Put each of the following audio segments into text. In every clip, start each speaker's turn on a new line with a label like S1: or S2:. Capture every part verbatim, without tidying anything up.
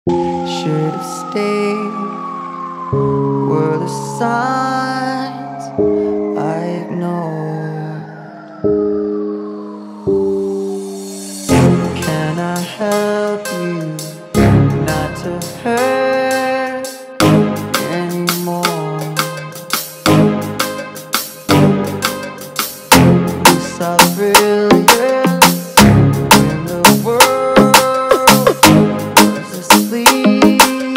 S1: Should have stayed. Were the signs I ignored? Can I help you not to hurt anymore? You saw brilliance when the world was asleep.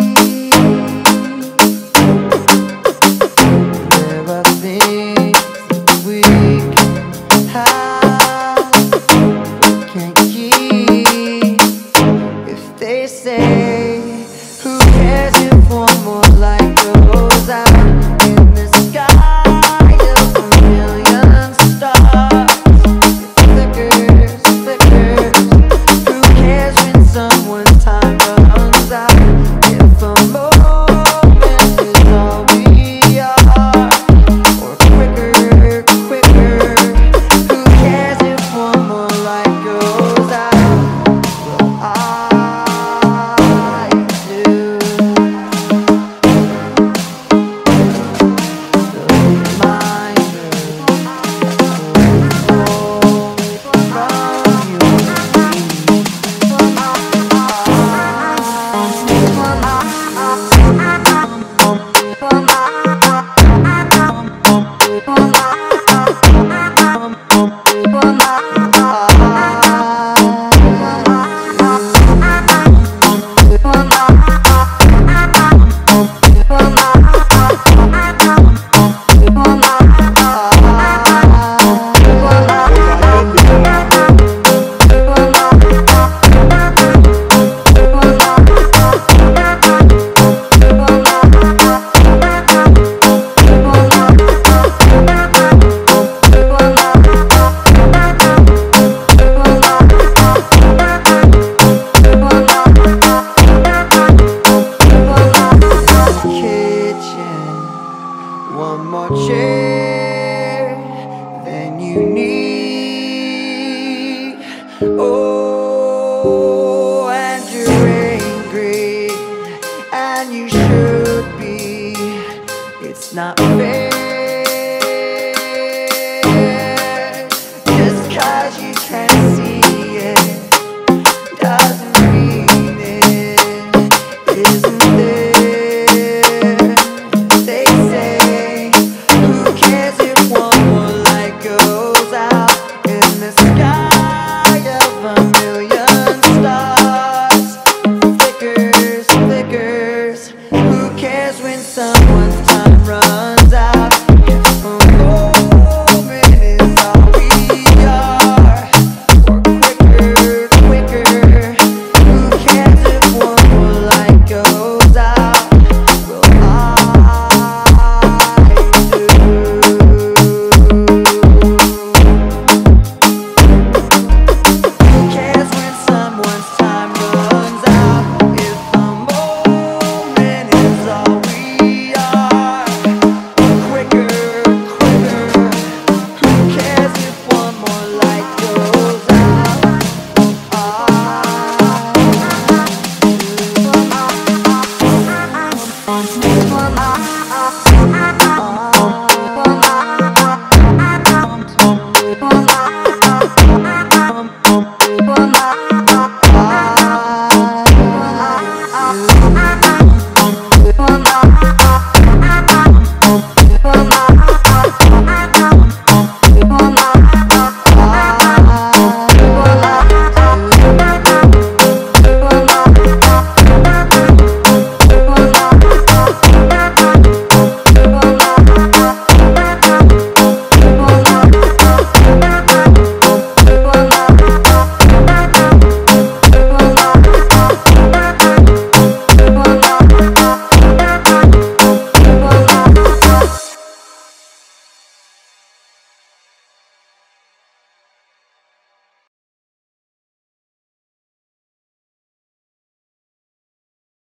S1: There are things that we can have but can't keep. If they say, who cares if one more light goes out in the sky of a million stars? It flickers, flickers. Who cares when someone's time runs out? If a moment is all we are, or quicker, quicker. Who cares if one more light goes out? Well, I do. The reminder will flow from your feet. One more chair than you need. Oh, and you're angry, and you should be. It's not fair. Just 'cause you can't see it doesn't mean it isn't there. They say, who cares if one more light goes out in the sky of a million stars? Flickers, flickers. Who cares when someone's time runs out? If a moment is all we are, or quicker, quicker. Who cares if one more light goes out? Well, I do. Who cares when someone's time runs out? If a moment is all we are, quicker, quicker. Who cares if one more light goes out? I do.